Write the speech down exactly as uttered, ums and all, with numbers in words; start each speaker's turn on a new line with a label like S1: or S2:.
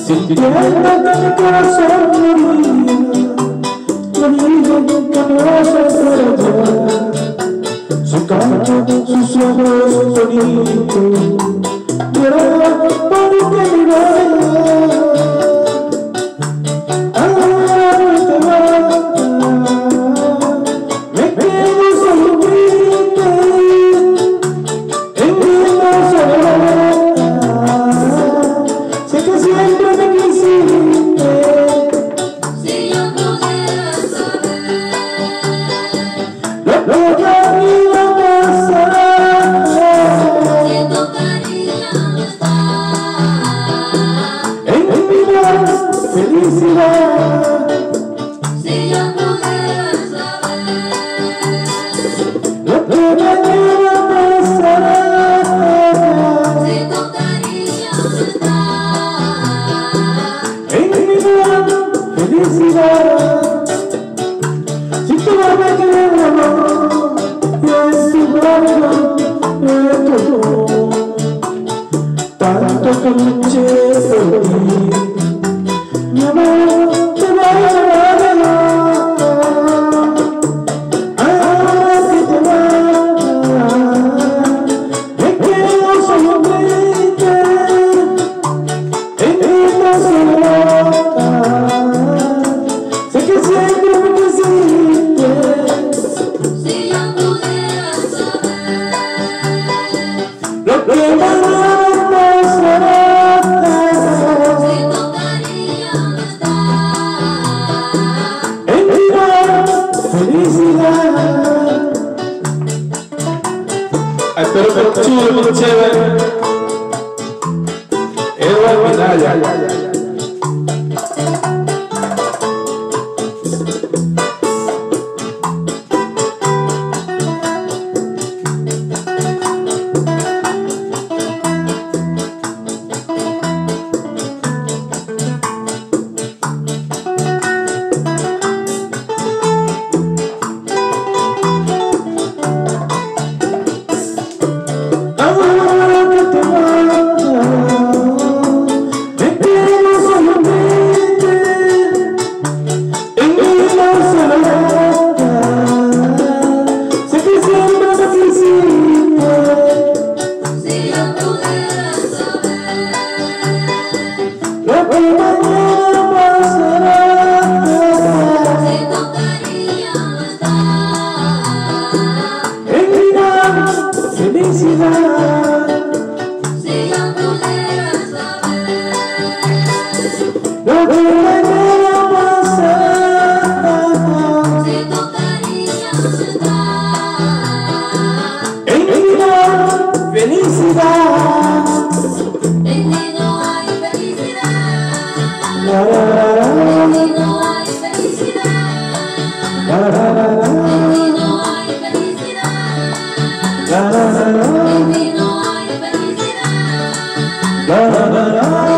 S1: sintiendo que mi corazón moría, lo mismo que no se puede llorar, su canto, sus ojos bonitos, lloraba porque mi vida. Felicidad, si yo pudiera saber lo que mañana pasará, si tu cariño no está en mi gran felicidad. Si tú no me quieres, amor, y es tu barrio de todo, tanto que luché por ti. Mi amor, te voy a llevar de lado, ahora que te vas, me quedo solamente en esta soledad. Sé que siempre me quisiste, si yo pudiera saber lo que mañana pasará. Felicidad. Espero que el chulo, muy chévere. Eduardo Minaya. Felicidad, si yo pudiera saber lo que mañana pasará, si tu cariño no está en mi gran felicidad. En ti no hay felicidad, en ti no hay felicidad, en ti no hay felicidad. La la la la, la la la la.